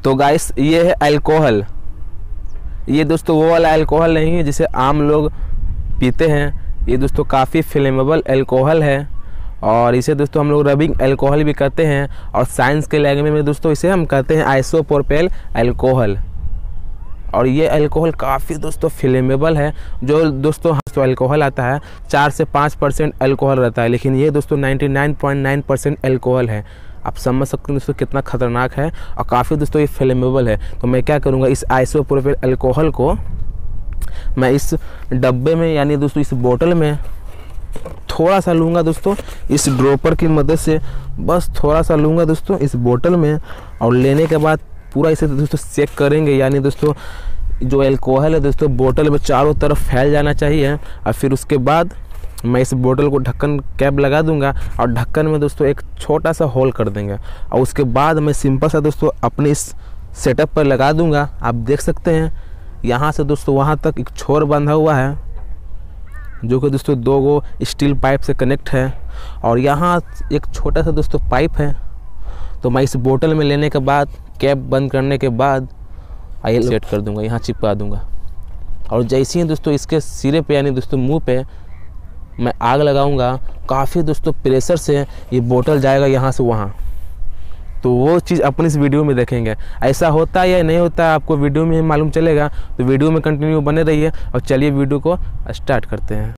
तो गाइस ये है अल्कोहल। ये दोस्तों वो वाला अल्कोहल नहीं है जिसे आम लोग पीते हैं। ये दोस्तों काफ़ी फ्लेमेबल अल्कोहल है और इसे दोस्तों हम लोग रबिंग अल्कोहल भी कहते हैं और साइंस के लैंग्वेज में दोस्तों इसे हम कहते हैं आइसोप्रोपेल अल्कोहल। और ये अल्कोहल काफ़ी दोस्तों फ्लेमेबल है। जो दोस्तों अल्कोहल आता है 4 से 5% अल्कोहल रहता है, लेकिन ये दोस्तों 99.9% अल्कोहल है। आप समझ सकते हैं दोस्तों कितना खतरनाक है और काफ़ी दोस्तों ये फ्लेमेबल है। तो मैं क्या करूँगा, इस आइसोप्रोपेल अल्कोहल को मैं इस डब्बे में यानी दोस्तों इस बोतल में थोड़ा सा लूँगा दोस्तों, इस ड्रॉपर की मदद से बस थोड़ा सा लूँगा दोस्तों इस बोतल में। और लेने के बाद पूरा इसे दोस्तों चेक करेंगे, यानी दोस्तों जो अल्कोहल है दोस्तों बोतल में चारों तरफ फैल जाना चाहिए। और फिर उसके बाद मैं इस बोतल को ढक्कन कैप लगा दूंगा और ढक्कन में दोस्तों एक छोटा सा होल कर देंगे। और उसके बाद मैं सिंपल सा दोस्तों अपने इस सेटअप पर लगा दूंगा। आप देख सकते हैं यहाँ से दोस्तों वहाँ तक एक छोर बंधा हुआ है जो कि दोस्तों 2 गो स्टील पाइप से कनेक्ट है और यहाँ एक छोटा सा दोस्तों पाइप है। तो मैं इस बोतल में लेने के बाद कैप बंद करने के बाद आइए सेट कर दूंगा, यहाँ चिपका दूंगा। और जैसे ही दोस्तों इसके सिरे पे यानी दोस्तों मुंह पे मैं आग लगाऊंगा, काफ़ी दोस्तों प्रेशर से ये बोतल जाएगा यहाँ से वहाँ। तो वो चीज़ अपनी इस वीडियो में देखेंगे, ऐसा होता है या नहीं होता है आपको वीडियो में ही मालूम चलेगा। तो वीडियो में कंटिन्यू बने रहिए और चलिए वीडियो को स्टार्ट करते हैं।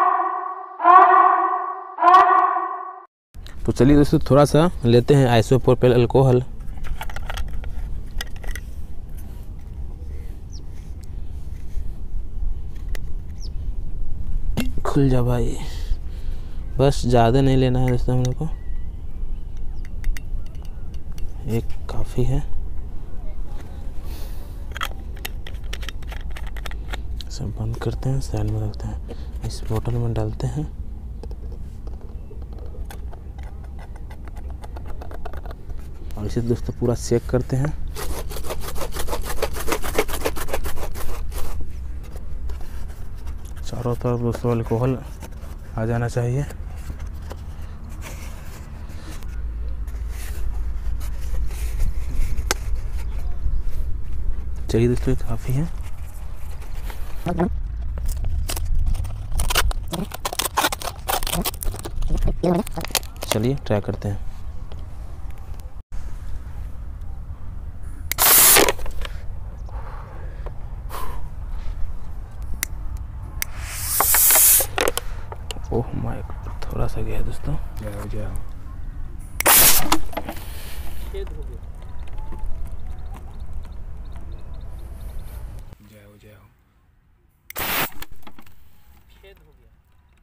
तो चलिए दोस्तों थोड़ा सा लेते हैं आइसोप्रोपेल अल्कोहल। खुल जा भाई, बस ज़्यादा नहीं लेना है दोस्तों हम लोग को, एक काफ़ी है। सब बंद करते हैं, साइड में रखते हैं, इस बोतल में डालते हैं और इसे दोस्तों पूरा चेक करते हैं। चारों तरफ दोस्तों अल्कोहल आ जाना चाहिए। चलिए दोस्तों काफ़ी है। चलिए ट्राई करते हैं। ओह माय गॉड, थोड़ा सा गया दोस्तों। जाओ जाओ, छेद हो गया। जाओ जाओ, छेद हो गया।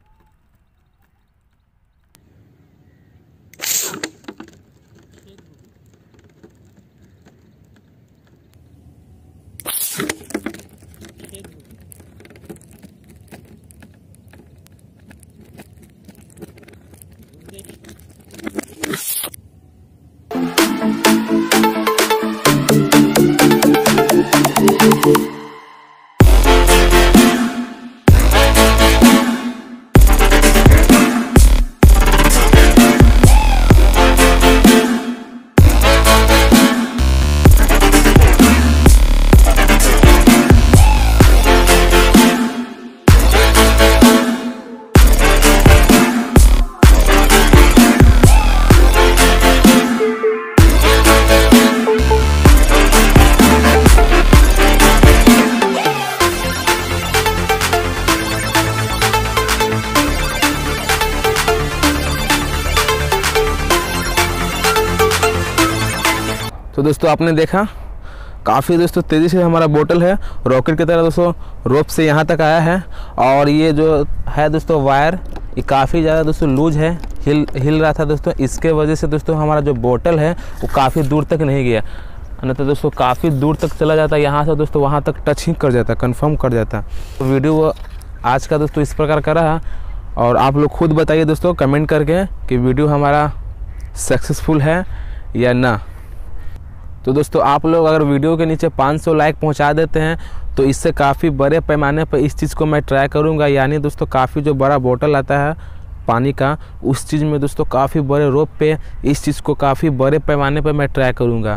तो दोस्तों आपने देखा काफ़ी दोस्तों तेज़ी से हमारा बोतल है रॉकेट की तरह दोस्तों रोप से यहाँ तक आया है। और ये जो है दोस्तों वायर, ये काफ़ी ज़्यादा दोस्तों लूज है, हिल रहा था दोस्तों। इसके वजह से दोस्तों हमारा जो बोतल है वो काफ़ी दूर तक नहीं गया, नहीं तो दोस्तों काफ़ी दूर तक चला जाता, यहाँ से दोस्तों वहाँ तक टच ही कर जाता, कंफर्म कर जाता। तो वीडियो आज का दोस्तों इस प्रकार का रहा और आप लोग खुद बताइए दोस्तों कमेंट करके कि वीडियो हमारा सक्सेसफुल है या ना। तो दोस्तों आप लोग अगर वीडियो के नीचे 500 लाइक पहुंचा देते हैं तो इससे काफ़ी बड़े पैमाने पर इस चीज़ को मैं ट्राई करूंगा। यानी दोस्तों काफ़ी जो बड़ा बोतल आता है पानी का, उस चीज़ में दोस्तों काफ़ी बड़े रोप पे इस चीज़ को काफ़ी बड़े पैमाने पर मैं ट्राई करूंगा।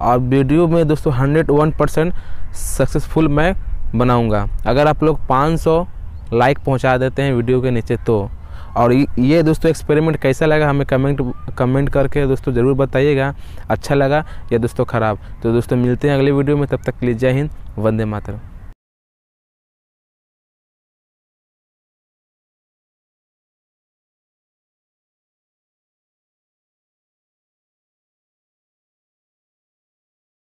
और वीडियो में दोस्तों 101% सक्सेसफुल मैं बनाऊंगा अगर आप लोग 500 लाइक पहुंचा देते हैं वीडियो के नीचे तो। और ये दोस्तों एक्सपेरिमेंट कैसा लगा हमें कमेंट करके दोस्तों ज़रूर बताइएगा, अच्छा लगा या दोस्तों ख़राब। तो दोस्तों मिलते हैं अगले वीडियो में, तब तक के लिए जय हिंद, वंदे मातरम।